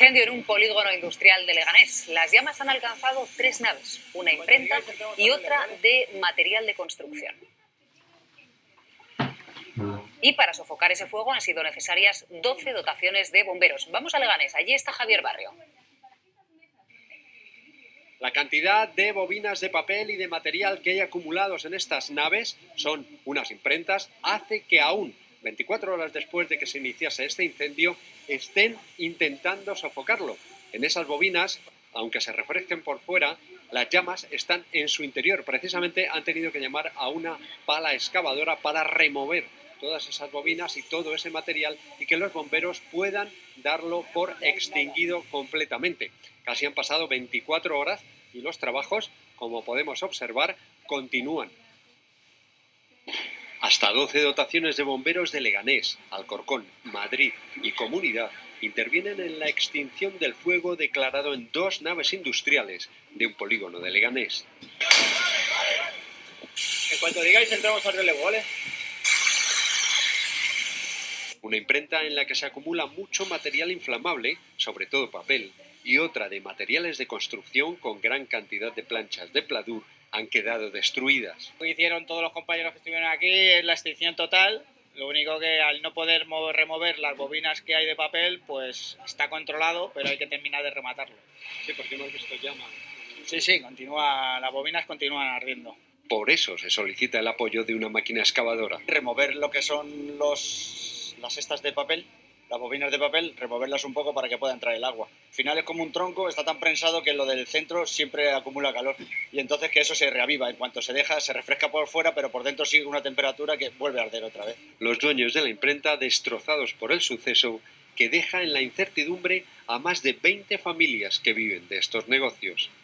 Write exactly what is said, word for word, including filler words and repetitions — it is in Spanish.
Incendio en un polígono industrial de Leganés. Las llamas han alcanzado tres naves, una imprenta y otra de material de construcción. Y para sofocar ese fuego han sido necesarias doce dotaciones de bomberos. Vamos a Leganés, allí está Javier Barrio. La cantidad de bobinas de papel y de material que hay acumulados en estas naves, son unas imprentas, hace que aún veinticuatro horas después de que se iniciase este incendio estén intentando sofocarlo. En esas bobinas, aunque se refresquen por fuera, las llamas están en su interior. Precisamente han tenido que llamar a una pala excavadora para remover todas esas bobinas y todo ese material y que los bomberos puedan darlo por extinguido completamente. Casi han pasado veinticuatro horas y los trabajos, como podemos observar, continúan. Hasta doce dotaciones de bomberos de Leganés, Alcorcón, Madrid y Comunidad intervienen en la extinción del fuego declarado en dos naves industriales de un polígono de Leganés. En cuanto digáis, entramos al relevo, ¿vale? Una imprenta en la que se acumula mucho material inflamable, sobre todo papel, y otra de materiales de construcción con gran cantidad de planchas de pladur han quedado destruidas. Lo que hicieron todos los compañeros que estuvieron aquí es la extinción total. Lo único que al no poder mover, remover las bobinas que hay de papel, pues está controlado, pero hay que terminar de rematarlo. Sí, porque hemos visto llamas. Sí, sí, continúa, las bobinas continúan ardiendo. Por eso se solicita el apoyo de una máquina excavadora. Remover lo que son los, las cestas de papel, las bobinas de papel, removerlas un poco para que pueda entrar el agua. Al final es como un tronco, está tan prensado que lo del centro siempre acumula calor y entonces que eso se reaviva. En cuanto se deja, se refresca por fuera, pero por dentro sigue una temperatura que vuelve a arder otra vez. Los dueños de la imprenta, destrozados por el suceso, que deja en la incertidumbre a más de veinte familias que viven de estos negocios.